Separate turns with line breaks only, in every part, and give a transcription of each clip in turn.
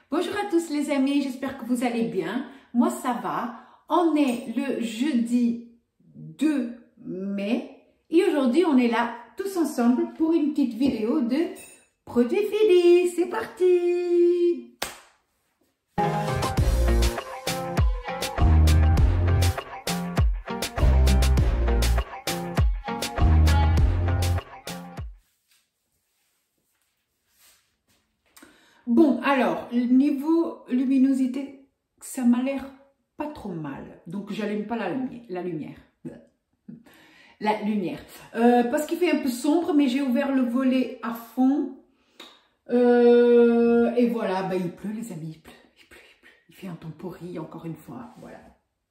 Bonjour à tous les amis, j'espère que vous allez bien. Moi ça va. On est le jeudi 2 mai et aujourd'hui on est là tous ensemble pour une petite vidéo de produits Philly. C'est parti! Bon, alors, niveau luminosité, ça m'a l'air pas trop mal. Donc, j'allume pas la lumière. La lumière. Parce qu'il fait un peu sombre, mais j'ai ouvert le volet à fond. Et voilà, bah, il pleut les amis, il pleut. Il fait un temps pourri, encore une fois, voilà.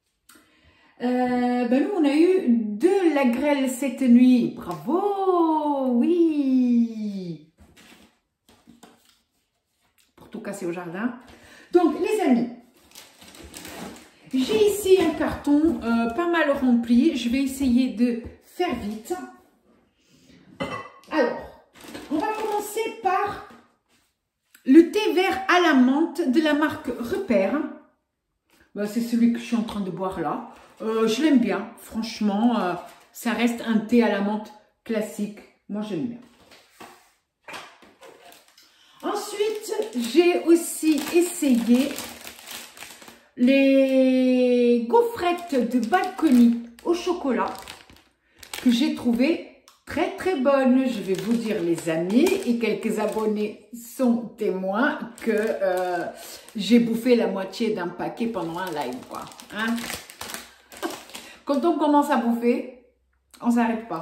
Ben nous, on a eu de la grêle cette nuit. Bravo, oui. Tout casser au jardin. Donc les amis, j'ai ici un carton pas mal rempli. Je vais essayer de faire vite. Alors, on va commencer par le thé vert à la menthe de la marque Repère. Ben, c'est celui que je suis en train de boire là. Je l'aime bien, franchement. Ça reste un thé à la menthe classique. Moi j'aime bien. Ensuite, j'ai aussi essayé les gaufrettes de Balcony au chocolat que j'ai trouvé très très bonnes. Je vais vous dire les amis, et quelques abonnés sont témoins que j'ai bouffé la moitié d'un paquet pendant un live, quoi. Hein? Quand on commence à bouffer, on s'arrête pas.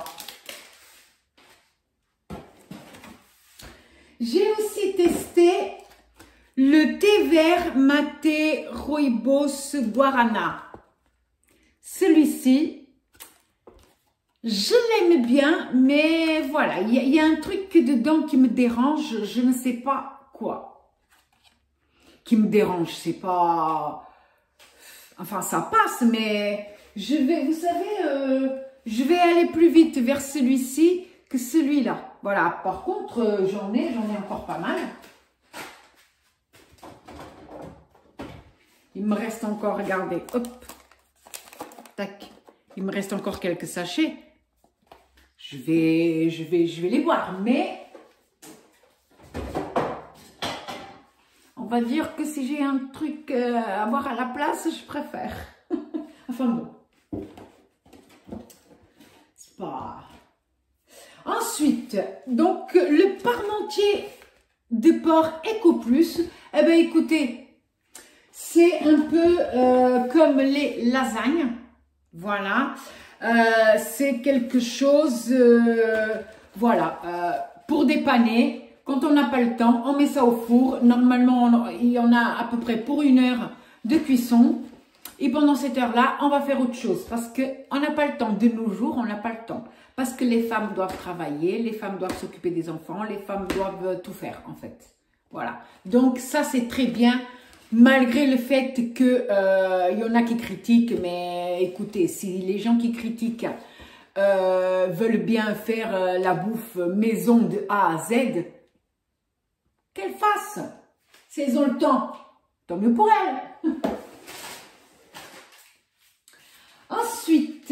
J'ai aussi testé le thé vert maté Rooibos Guarana. Celui-ci, je l'aime bien, mais voilà, il y a un truc dedans qui me dérange, je ne sais pas quoi. Qui me dérange, c'est pas... Enfin, ça passe, mais je vais, vous savez, je vais aller plus vite vers celui-ci que celui-là. Voilà, par contre, j'en ai encore pas mal. Il me reste encore, regardez, hop, tac, il me reste encore quelques sachets. Je vais les boire, mais on va dire que si j'ai un truc à boire à la place, je préfère. Enfin bon, c'est pas... Ensuite, donc le parmentier de porc Eco Plus, eh bien écoutez, c'est un peu comme les lasagnes, voilà, c'est quelque chose, voilà, pour dépanner, quand on n'a pas le temps, on met ça au four, normalement il y en a à peu près pour 1 heure de cuisson, et pendant cette heure-là, on va faire autre chose, parce qu'on n'a pas le temps, de nos jours, on n'a pas le temps. Parce que les femmes doivent travailler, les femmes doivent s'occuper des enfants, les femmes doivent tout faire en fait. Voilà. Donc ça c'est très bien, malgré le fait que y en a qui critiquent, mais écoutez, si les gens qui critiquent veulent bien faire la bouffe maison de A à Z, qu'elles fassent. Si elles ont le temps, tant mieux pour elles. Ensuite...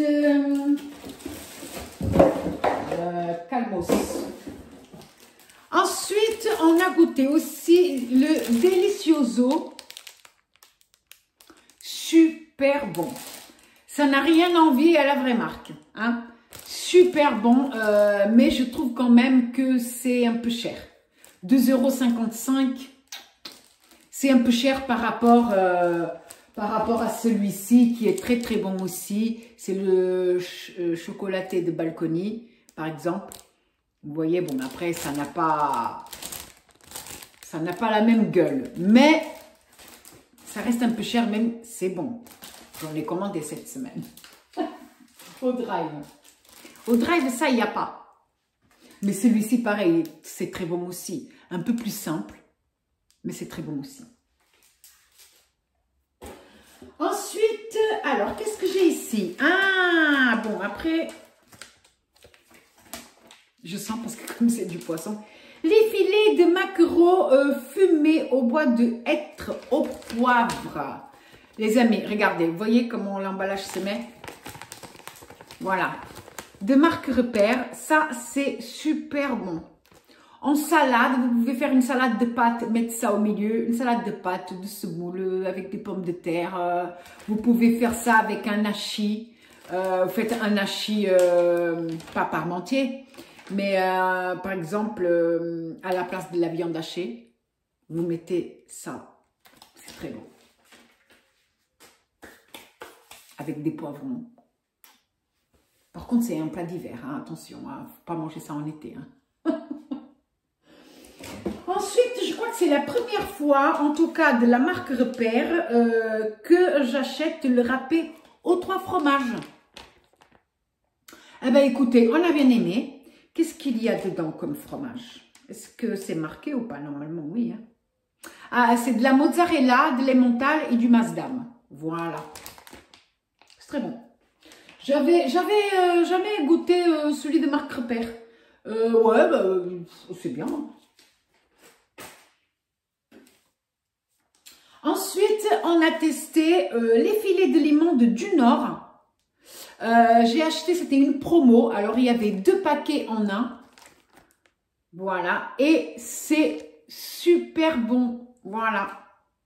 calmos. Ensuite, on a goûté aussi le Delicioso. Super bon. Ça n'a rien à envier à la vraie marque. Hein. Super bon, mais je trouve quand même que c'est un peu cher. 2,55 €. C'est un peu cher par rapport à celui-ci qui est très très bon aussi. C'est le chocolaté de Balcony, par exemple. Vous voyez, bon après ça n'a pas la même gueule, mais ça reste un peu cher, même c'est bon. J'en ai commandé cette semaine. Au Drive. Au Drive, ça il n'y a pas. Mais celui-ci pareil, c'est très bon aussi. Un peu plus simple, mais c'est très bon aussi. Ensuite, alors, qu'est-ce que j'ai ici? Ah, bon, après, je sens parce que comme c'est du poisson, Les filets de maquereau fumés au bois de hêtre au poivre. Les amis, regardez, vous voyez comment l'emballage se met? Voilà. De marque Repère, ça c'est super bon. En salade, vous pouvez faire une salade de pâtes, mettre ça au milieu, une salade de pâtes, de semoule avec des pommes de terre. Vous pouvez faire ça avec un hachis. Vous faites un hachis, pas parmentier, mais par exemple, à la place de la viande hachée, vous mettez ça. C'est très bon. Avec des poivrons. Par contre, c'est un plat d'hiver, hein, attention, hein, faut pas manger ça en été. Hein. Ensuite, je crois que c'est la première fois, en tout cas de la marque Repère, que j'achète le râpé aux 3 fromages. Eh bien, écoutez, on a bien aimé. Qu'est-ce qu'il y a dedans comme fromage? Est-ce que c'est marqué ou pas? Normalement, oui. Hein. Ah, c'est de la mozzarella, de l'emmental et du masdam. Voilà. C'est très bon. J'avais jamais goûté celui de marque Repère. Ouais, bah, c'est bien. Ensuite, on a testé les filets de limon de Du Nord. J'ai acheté, c'était une promo. Alors, il y avait 2 paquets en un. Voilà. Et c'est super bon. Voilà.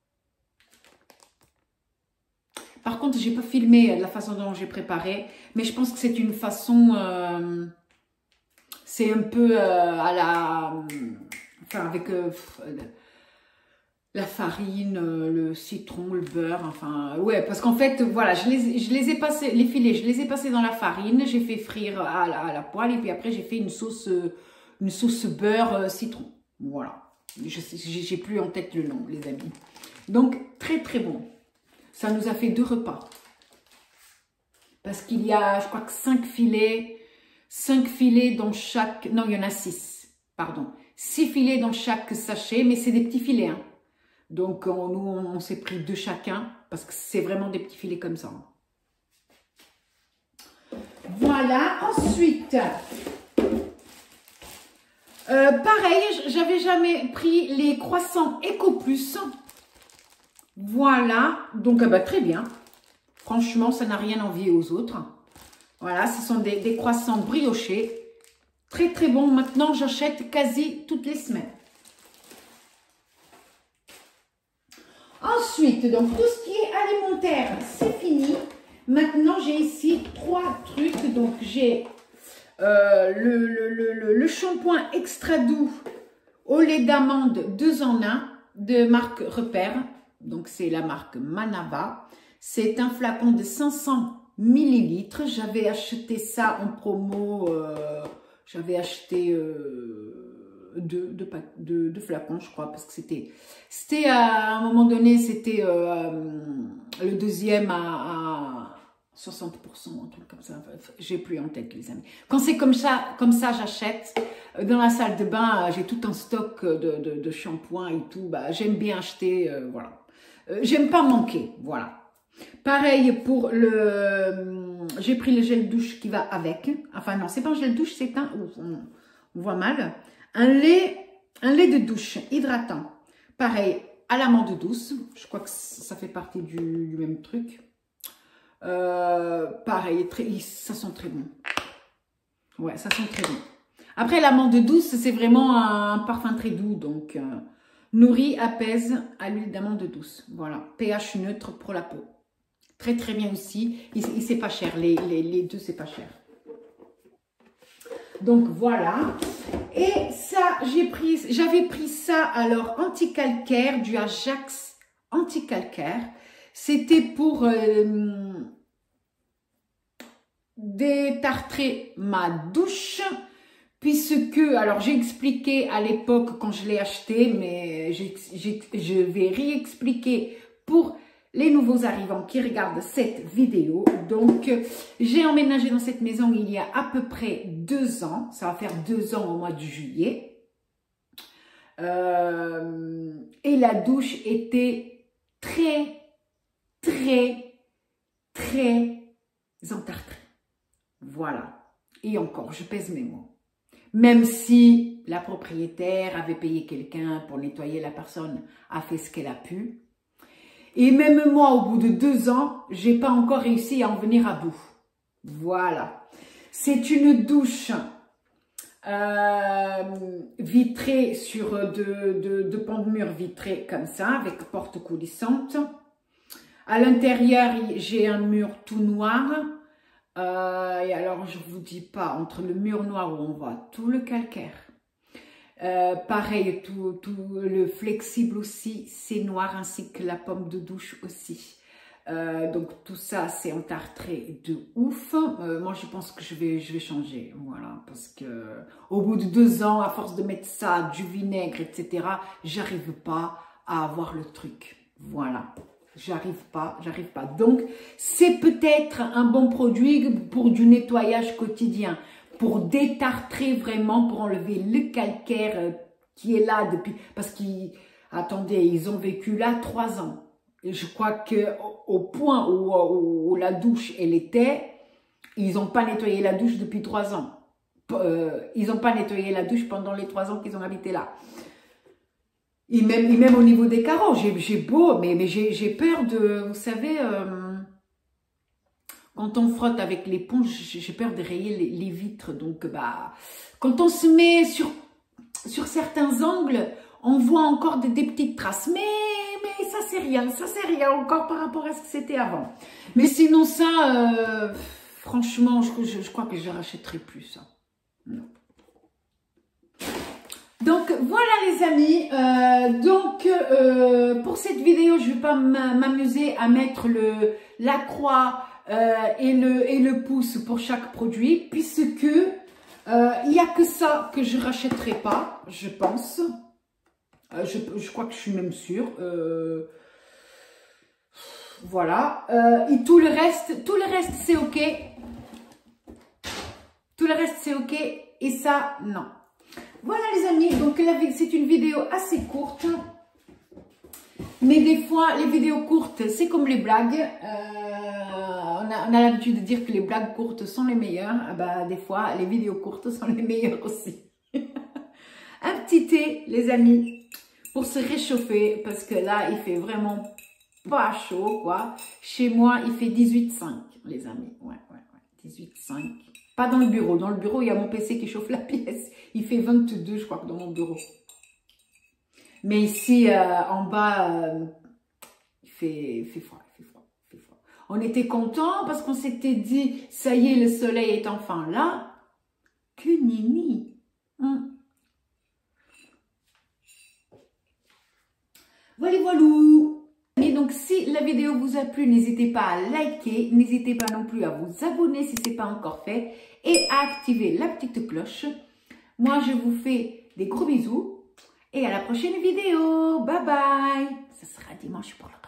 Par contre, j'ai pas filmé la façon dont j'ai préparé. Mais je pense que c'est une façon... c'est un peu à la... Enfin, avec... la farine, le citron, le beurre, enfin, ouais, parce qu'en fait, voilà, je les ai passés, les filets, je les ai passés dans la farine, j'ai fait frire à la poêle, et puis après, j'ai fait une sauce beurre citron, voilà. J'ai plus en tête le nom, les amis. Donc, très, très bon. Ça nous a fait 2 repas. Parce qu'il y a, je crois que 5 filets dans chaque, non, il y en a 6, pardon. 6 filets dans chaque sachet, mais c'est des petits filets, hein. Donc, nous, on s'est pris 2 chacun, parce que c'est vraiment des petits filets comme ça. Voilà, ensuite, pareil, j'avais jamais pris les croissants Eco Plus. Voilà, donc bah, très bien. Franchement, ça n'a rien envié aux autres. Voilà, ce sont des croissants briochés. Très, très bon. Maintenant, j'achète quasi toutes les semaines. Ensuite, donc tout ce qui est alimentaire, c'est fini. Maintenant, j'ai ici 3 trucs. Donc, j'ai le shampoing extra doux au lait d'amande 2 en 1 de marque Repère. Donc, c'est la marque Manava. C'est un flacon de 500 ml. J'avais acheté ça en promo. J'avais acheté... 2 flacons, je crois, parce que c'était à un moment donné, c'était le deuxième à 60%, un truc comme ça. J'ai plus en tête, les amis. Quand c'est comme ça j'achète. Dans la salle de bain, j'ai tout un stock de shampoing et tout. Bah, j'aime bien acheter, voilà. J'aime pas manquer, voilà. Pareil pour j'ai pris le gel douche qui va avec. Enfin non, c'est pas un gel douche, c'est un... On voit mal. Un lait de douche hydratant. Pareil, à l'amande douce. Je crois que ça fait partie du même truc. Pareil, ça sent très bon. Ouais, ça sent très bon. Après, l'amande douce, c'est vraiment un parfum très doux. Donc, nourrit, apaise à l'huile d'amande douce. Voilà, pH neutre pour la peau. Très, très bien aussi. Et c'est pas cher. Les deux, c'est pas cher. Donc voilà, et ça j'avais pris ça alors anti-calcaire, du Ajax anti-calcaire. C'était pour détartrer ma douche, puisque, alors j'ai expliqué à l'époque quand je l'ai acheté, mais je vais réexpliquer pour les nouveaux arrivants qui regardent cette vidéo. Donc, j'ai emménagé dans cette maison il y a à peu près 2 ans. Ça va faire 2 ans au mois de juillet. Et la douche était très, très, très entartrée. Voilà. Et encore, je pèse mes mots. Même si la propriétaire avait payé quelqu'un pour nettoyer, la personne a fait ce qu'elle a pu. Et même moi, au bout de 2 ans, j'ai pas encore réussi à en venir à bout. Voilà. C'est une douche vitrée sur de pans de mur vitrés comme ça, avec porte coulissante. À l'intérieur, j'ai un mur tout noir. Et alors, je vous dis pas, entre le mur noir où on voit tout le calcaire, pareil, tout le flexible aussi, c'est noir, ainsi que la pomme de douche aussi. Donc tout ça, c'est entartré de ouf. Moi, je pense que je vais changer, voilà, parce que au bout de 2 ans, à force de mettre ça, du vinaigre, etc., j'arrive pas à avoir le truc. Voilà. J'arrive pas. Donc, c'est peut-être un bon produit pour du nettoyage quotidien, pour détartrer vraiment, pour enlever le calcaire qui est là depuis... Parce attendez, ils ont vécu là 3 ans. Et je crois qu'au point où la douche, elle était, ils n'ont pas nettoyé la douche depuis 3 ans. Ils n'ont pas nettoyé la douche pendant les 3 ans qu'ils ont habité là. Et même au niveau des carreaux, j'ai beau, mais j'ai peur de, vous savez, quand on frotte avec l'éponge, j'ai peur de rayer les vitres. Donc, bah, quand on se met sur certains angles, on voit encore des petites traces. Mais ça c'est rien encore par rapport à ce que c'était avant. Mais sinon ça, franchement, je crois que je rachèterai plus ça. Non. Donc voilà les amis, pour cette vidéo, je ne vais pas m'amuser à mettre la croix et le pouce pour chaque produit, puisque il n'y a que ça que je ne rachèterai pas, je pense. Je crois que je suis même sûre. Voilà. Et tout le reste c'est ok. Tout le reste c'est ok. Et ça, non. Voilà les amis, donc c'est une vidéo assez courte, mais des fois les vidéos courtes c'est comme les blagues, on a l'habitude de dire que les blagues courtes sont les meilleures, bah, des fois les vidéos courtes sont les meilleures aussi. Un petit thé les amis, pour se réchauffer, parce que là il fait vraiment pas chaud quoi, chez moi il fait 18,5 les amis, ouais, 18,5. Pas dans le bureau. Dans le bureau, il y a mon PC qui chauffe la pièce. Il fait 22, je crois, dans mon bureau. Mais ici, en bas, il fait froid, On était contents parce qu'on s'était dit, ça y est, le soleil est enfin là. Que nini. Voilà. Et donc, si la vidéo vous a plu, n'hésitez pas à liker, n'hésitez pas non plus à vous abonner si ce n'est pas encore fait et à activer la petite cloche. Moi, je vous fais des gros bisous et à la prochaine vidéo. Bye bye. Ce sera dimanche pour le